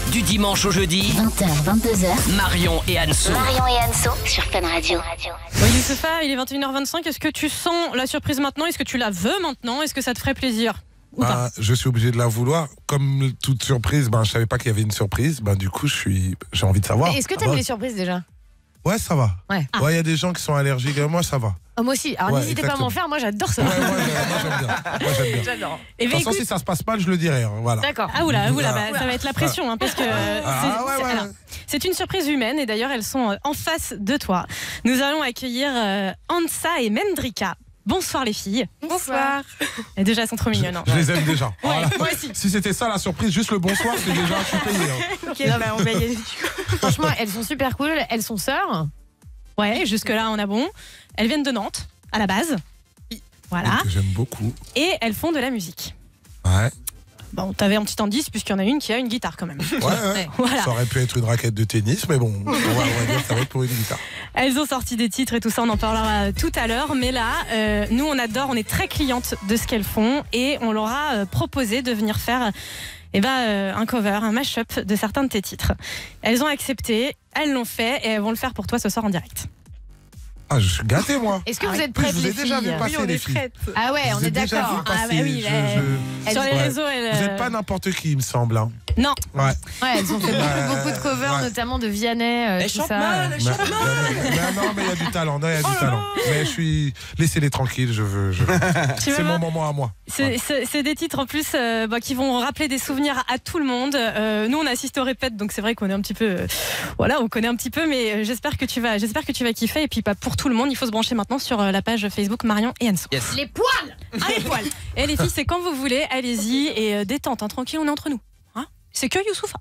Du dimanche au jeudi, 20h, 22h. Marion et Anso. Marion et Anso sur Fun Radio. Oui, Youssoupha, il est 21h25. Est-ce que tu sens la surprise maintenant? Est-ce que tu la veux maintenant? Est-ce que ça te ferait plaisir? Je suis obligé de la vouloir. Comme toute surprise, je savais pas qu'il y avait une surprise. Du coup, j'ai envie de savoir. Est-ce que t'aimes les surprises déjà? Ouais, ça va. Ouais. Ouais, il y a des gens qui sont allergiques. Moi, ça va. Oh, moi aussi. Alors n'hésitez pas à m'en faire. Moi, j'adore ça. Ouais, moi, j'aime bien. Moi, j'aime bien. J'adore. Et De toute façon, si ça se passe mal, je le dirai. Voilà. D'accord. Ah oula, ça va être la pression, parce que alors, c'est une surprise humaine et d'ailleurs elles sont en face de toi. Nous allons accueillir Ansa et Mendrika. Bonsoir les filles. Bonsoir. Et déjà elles sont trop mignonnes. Je les aime déjà. Ouais, moi aussi. Si c'était ça la surprise, juste le bonsoir, c'est déjà je suis payé. Ok, on va y aller. Franchement, elles sont super cool. Elles sont sœurs. Ouais, jusque-là on a bon. Elles viennent de Nantes, à la base. Voilà. Que j'aime beaucoup. Et elles font de la musique. Ouais. Bon, t'avais un petit indice puisqu'il y en a une qui a une guitare quand même. Ouais. Voilà. Ça aurait pu être une raquette de tennis, mais bon, on va dire que ça va être pour une guitare. Elles ont sorti des titres et tout ça, on en parlera tout à l'heure. Mais là, nous on adore, on est très clientes de ce qu'elles font et on leur a proposé de venir faire un cover, un mash-up de certains de tes titres. Elles ont accepté, elles l'ont fait et elles vont le faire pour toi ce soir en direct. Ah, je suis gâté, moi. Est-ce que vous êtes prêtes, je vous ai les déjà vu filles? passer, les filles. Ah ouais, on est d'accord. Ah bah oui, sur les réseaux, Vous n'êtes pas n'importe qui, il me semble. Hein. Non. Ouais. Ouais, elles ont fait beaucoup de covers, notamment de Vianney. Elle tout chante ça. mal, elle chante mal. Non, mais il y a du talent. Mais je suis. Laissez-les tranquilles, je veux. C'est mon moment à moi. C'est des titres en plus qui vont rappeler des souvenirs à tout le monde. Nous, on assiste au répète, donc c'est vrai qu'on est un petit peu. On connaît un petit peu, mais j'espère que tu vas kiffer. Et puis, pas pour tout le monde, il faut se brancher maintenant sur la page Facebook Marion et Anso. Yes. Les poils. Les poils. Et les filles, c'est quand vous voulez, allez-y et détente, tranquille, on est entre nous. Hein, c'est que Youssoupha.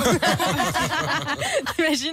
T'imagines?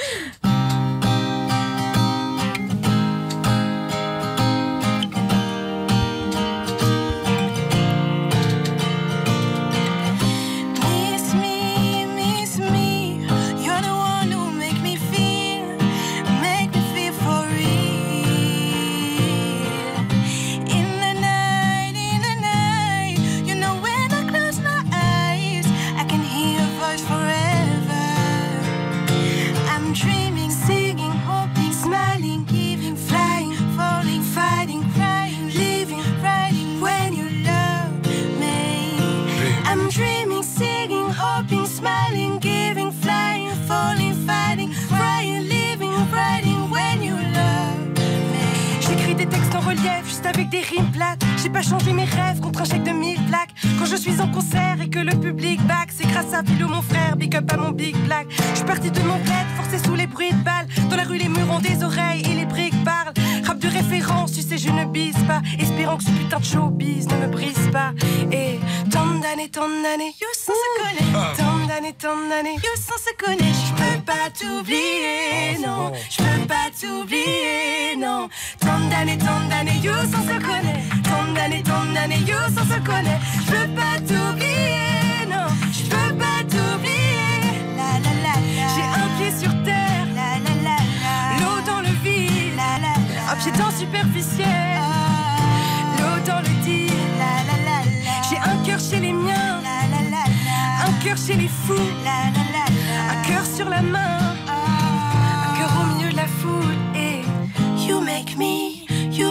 Juste avec des rimes plates. J'ai pas changé mes rêves contre un chèque de 1000 plaques. Quand je suis en concert et que le public back, c'est grâce à Philo mon frère, big up à mon big black. Je suis parti de mon bled, forcé sous les bruits de balles. Dans la rue les murs ont des oreilles et les briques parlent. Rap de référence, tu sais je ne bise pas. Espérant que ce putain de showbiz ne me brise pas. Et tant d'années, Yousson se connaît. Tant d'années, Yousson se connaît. Je peux pas t'oublier, non. Je peux pas t'oublier, non. Tant d'années, Yousson se connaît. Tant d'années, Yousson se connaît. Je peux pas t'oublier, non. Je peux pas t'oublier. La la la la. J'ai un pied sur terre. La la la la. L'eau dans le vide. La la la. Un pied dans superficiel. L'eau dans le deal. La la la la. J'ai un cœur chez les miens. La la la la. Un cœur chez les fous. La la la la. Un cœur sur la main. Un cœur au milieu de la foule. Et you make me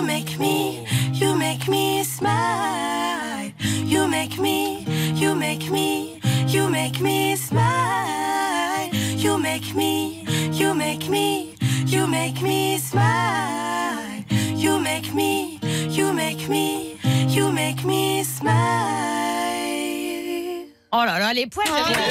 smile. You make me smile. You make me smile. You make me smile. Oh là là, les poils.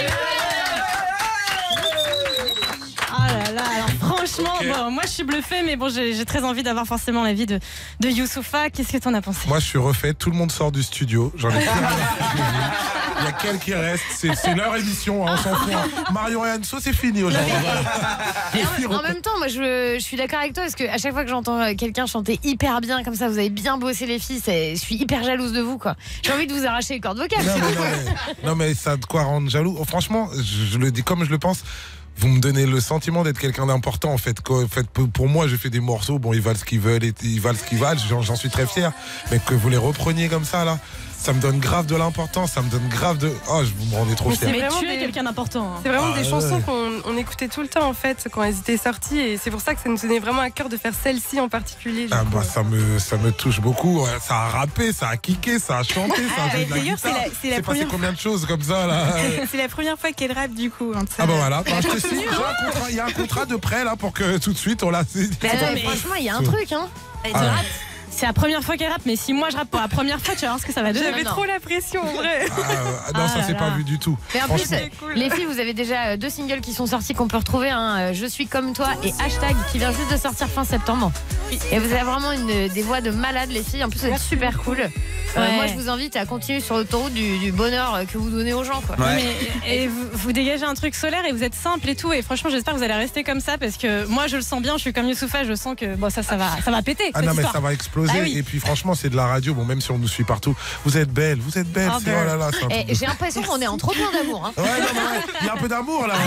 Ah là là, alors franchement, moi je suis bluffée, mais bon, j'ai très envie d'avoir forcément l'avis de Youssoupha. Qu'est-ce que t'en as pensé? Moi, je suis refait. Tout le monde sort du studio. J'en ai plus rien à foutre. Il y a quelques qui restent. C'est leur émission. On s'en fout. Marion et Anso, c'est fini aujourd'hui. En même temps, moi je suis d'accord avec toi parce qu'à chaque fois que j'entends quelqu'un chanter hyper bien comme ça, vous avez bien bossé les filles, je suis hyper jalouse de vous, quoi. J'ai envie de vous arracher les cordes vocales. Non, mais ça a de quoi rendre jaloux. Franchement, je le dis comme je le pense. Vous me donnez le sentiment d'être quelqu'un d'important en fait. Pour moi, j'ai fait des morceaux, bon, ils valent ce qu'ils veulent et ils valent ce qu'ils valent, j'en suis très fier. Mais que vous les repreniez comme ça là, ça me donne grave de l'importance, ça me donne grave de... Oh, vous me rendez trop fier. Mais vraiment tu es des- quelqu'un d'important. Hein. C'est vraiment des ouais. chansons qu'on écoutait tout le temps en fait quand elles étaient sorties et c'est pour ça que ça nous tenait vraiment à cœur de faire celle-ci en particulier. je Ah trouve. bah, ça me touche beaucoup. Ouais, ça a rappé, ça a kické, ça a chanté, ça a joué de la d'ailleurs, guitare. c'est la C'est passé première combien de choses comme ça là C'est la première fois qu'elle rappe du coup. Hein, Ah bah voilà, bah, je te signe, j'ai un contrat, il y a un contrat de prêt là pour que tout de suite on l'a. Mais attends, mais franchement, il y a un truc, hein. Ah ouais. C'est la première fois qu'elle rappe, mais si moi je rappe pour la première fois, tu vas voir ce que ça va donner. J'avais non. trop la pression en vrai. Non, Ah ça là c'est là. pas vu du tout. Mais en plus, Franchement. cool. les filles, vous avez déjà 2 singles qui sont sortis qu'on peut retrouver. Hein, Je suis comme toi et Hashtag qui vient juste de sortir fin septembre. Et vous avez vraiment des voix de malades, les filles. En plus, vous êtes super cool. Ouais. Moi, je vous invite à continuer sur l'autoroute du bonheur que vous donnez aux gens. Quoi. Ouais. Et vous dégagez un truc solaire et vous êtes simple et tout. Et franchement, j'espère que vous allez rester comme ça parce que moi, je le sens bien. Je suis comme Youssoufa, je sens que bon, ça va péter. Ah cette non mais histoire. ça va exploser Ah oui. et puis franchement c'est de la radio, bon même si on nous suit partout, vous êtes belle, Ah, c'est ben. oh là là, c'est un truc Et de- j'ai l'impression qu'on est en trop plein d'amour. Hein. Ouais, non, mais ouais, il y a un peu d'amour là.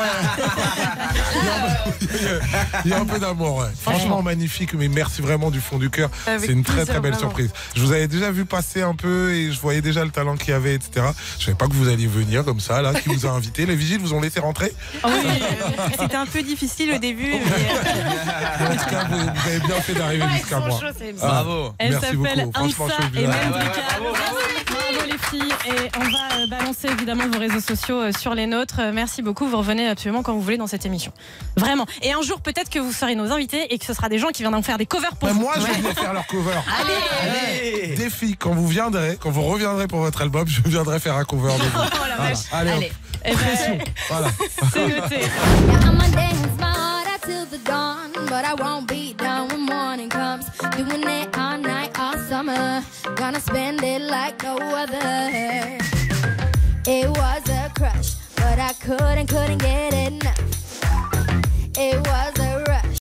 Il y a un peu d'amour, ouais. Franchement magnifique, mais merci vraiment du fond du cœur. Avec C'est une très plaisir, très belle vraiment. surprise. Je vous avais déjà vu passer un peu et je voyais déjà le talent qu'il y avait, etc. Je savais pas que vous alliez venir comme ça là, qui vous a invité. Les vigiles vous ont laissé rentrer. Ah oui. C'était un peu difficile au début. Mais... En tout cas, vous avez bien fait d'arriver Ah, ils jusqu'à sont moi. chauds, c'est Bravo. Elle Merci s'appelle beaucoup. Franchement, Ansa je suis et obligé. même Bravo les filles. Et on va balancer évidemment vos réseaux sociaux sur les nôtres. Merci beaucoup. Vous revenez absolument quand vous voulez dans cette émission. Vraiment. Et un jour, peut-être que vous serez nos invités et que ce sera des gens qui viendront faire des covers pour Mais vous. moi, je vais venir faire leur cover. Allez. Défi, quand vous reviendrez pour votre album, je viendrai faire un cover de vous. Voilà. Allez, hop. Allez. Eh ben, Voilà. c'est noté. I'ma dance my heart out till the dawn, but I won't be down when morning comes. Doing it all night, all summer. Gonna spend it like no other. It was a crush, but I couldn't get enough. It was a